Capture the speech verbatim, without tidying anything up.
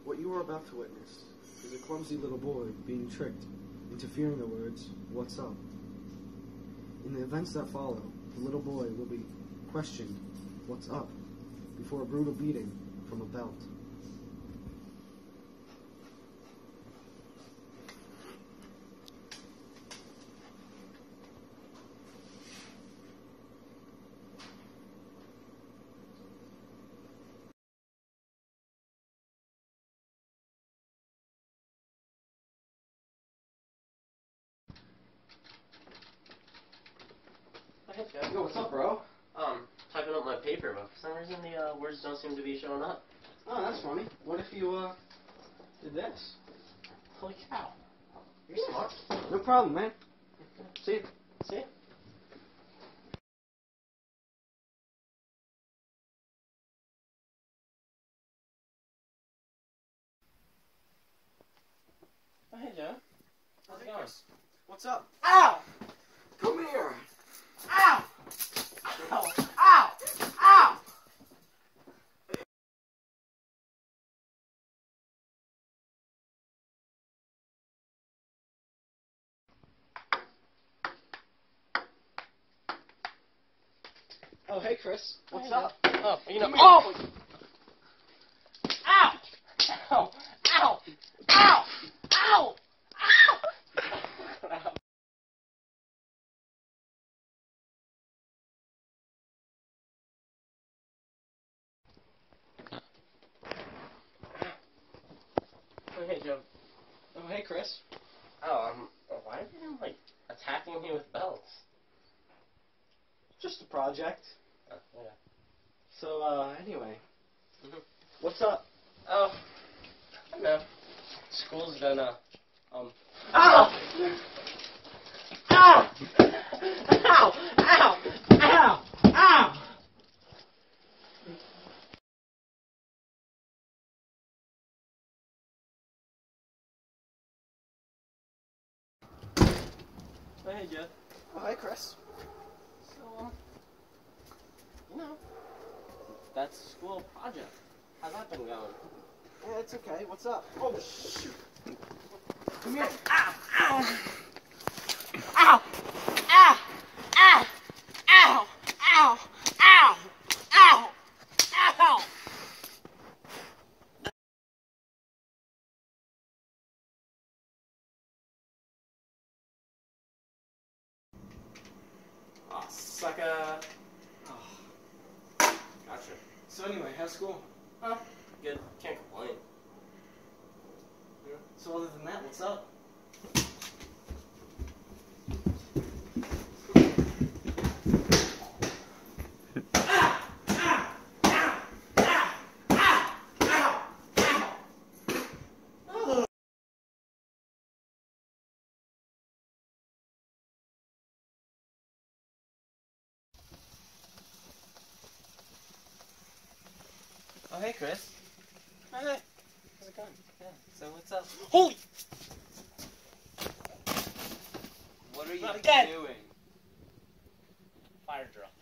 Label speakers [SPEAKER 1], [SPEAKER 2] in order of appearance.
[SPEAKER 1] What you are about to witness is a clumsy little boy being tricked into fearing the words, "What's up?" In the events that follow, the little boy will be questioned, "What's up?" before a brutal beating from a belt.
[SPEAKER 2] Hey, Jeff.
[SPEAKER 1] Yo, what's up, bro?
[SPEAKER 2] Um, typing up my paper, but for some reason the uh, words don't seem to be showing up.
[SPEAKER 1] Oh, that's funny. What if you, uh, did this?
[SPEAKER 2] Holy cow. You're smart.
[SPEAKER 1] No problem, man. See you.
[SPEAKER 2] See? Oh, hey, Joe. How's it going?
[SPEAKER 1] What's up?
[SPEAKER 2] Ow!
[SPEAKER 1] Come here.
[SPEAKER 2] Ow! Ow! Ow! Ow!
[SPEAKER 1] Oh, hey, Chris. What's
[SPEAKER 2] Hey,
[SPEAKER 1] up?
[SPEAKER 2] Joe. Oh, you know.
[SPEAKER 1] Come here.
[SPEAKER 2] Oh! Ow! Ow! Ow! Ow! Ow! Ow! Oh, hey, Joe.
[SPEAKER 1] Oh, hey, Chris.
[SPEAKER 2] Oh, um, why are you, like, attacking me with belts?
[SPEAKER 1] Just a project.
[SPEAKER 2] Oh, yeah.
[SPEAKER 1] So, uh, anyway.
[SPEAKER 2] Mhm.
[SPEAKER 1] What's up?
[SPEAKER 2] Oh, I don't know. School's been, uh, um...
[SPEAKER 1] Ow!
[SPEAKER 2] Ow! Ow! Ow! Ow! Ow! Oh, hey, Jeff.
[SPEAKER 1] Oh, hey, Chris.
[SPEAKER 2] So, um, you know, that's a school project. How's that been going?
[SPEAKER 1] Yeah, it's okay. What's up? Oh, shoot. Come here.
[SPEAKER 2] Ow! Ow! Ow! Ow! Ow! Ow! Ow! Ow! Ow! Ow!
[SPEAKER 1] Aw, sucker. Oh.
[SPEAKER 2] Gotcha.
[SPEAKER 1] So anyway, how's school?
[SPEAKER 2] Huh? Good. Can't complain.
[SPEAKER 1] Yeah. So other than that, what's up?
[SPEAKER 2] Oh, hey, Chris. Hi there. How's it going? Yeah. So what's up? Holy!
[SPEAKER 3] What are you
[SPEAKER 2] Not again.
[SPEAKER 3] doing?
[SPEAKER 2] Fire drill.